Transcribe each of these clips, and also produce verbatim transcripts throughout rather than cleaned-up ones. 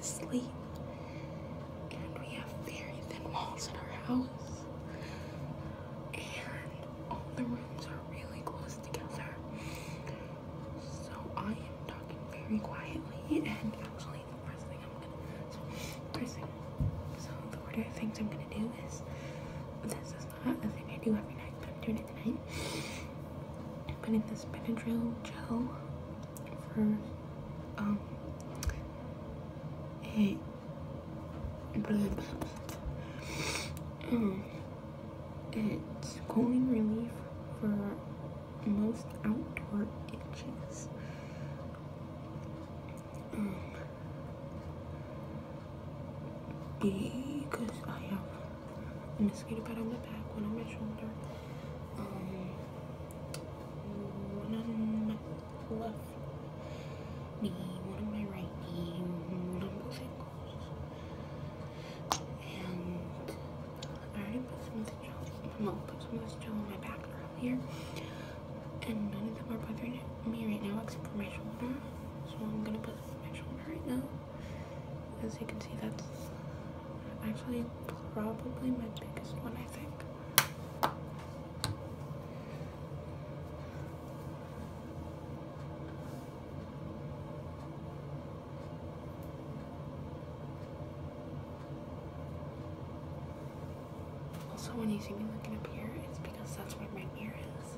asleep. And we have very thin walls in our house. And all the rooms are really close together. So I am talking very quietly, and actually the first thing I'm gonna, so first thing, so the order of things I'm gonna do is, this is not a thing I do every night, but I'm doing it tonight. I'm putting this Benadryl gel for, um, a, um, it's cooling relief for most outdoor itches. Um, because I have a mosquito bite on my back, one on my shoulder, um, one on my left knee, one on my right knee, one on both ankles. And I already put some of the gel, no, put some of this gel on my back earlier, and none of them are bothering me right now except for my shoulder. So I'm gonna put them on my shoulder right now. As you can see, that's actually probably my biggest one, I think. Also, when you see me looking up here, it's because that's where my mirror is.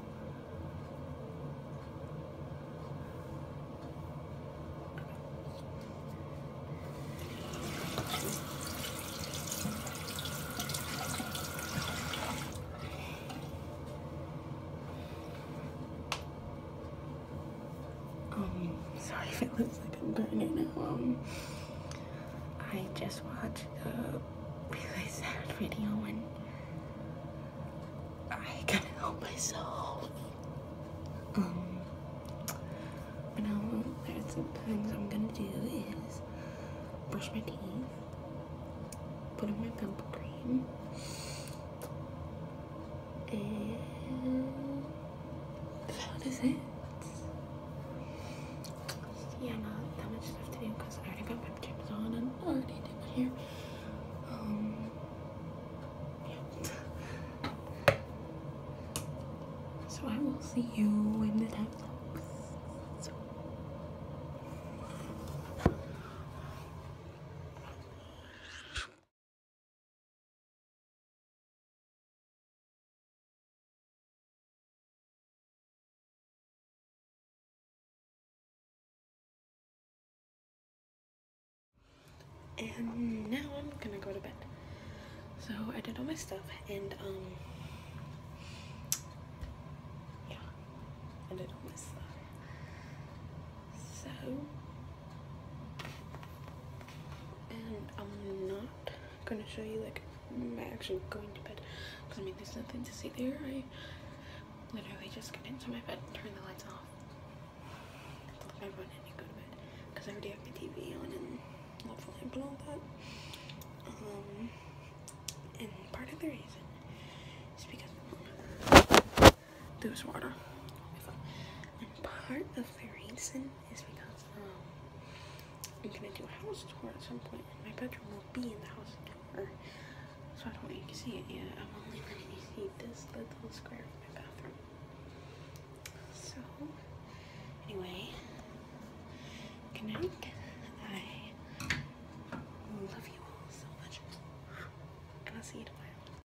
Um, sorry if it looks like I'm doing it now. Um, I just watched a really sad video and I couldn't help myself. Um, but now there's some things I'm gonna do is brush my teeth, put on my pimple cream, and that is it. Yeah, not that much stuff to do because I already got my pajamas on and already did my hair. Um, yeah. So I will see you when the time comes. So. And now I'm gonna go to bed. So I did all my stuff and um yeah, I did all my stuff. So and I'm not gonna show you like I'm actually going to bed because I mean there's nothing to see there. I literally just get into my bed, turn the lights off, plug my phone in and go to bed because I already have my T V on and love the lamp and all that. Um, and part of the reason is because there was water. And part of the reason is because um, I'm gonna do a house tour at some point, and my bedroom will be in the house tour. So I don't want you to see it yet. I'm only letting you see this little square of my bathroom. So anyway, good night.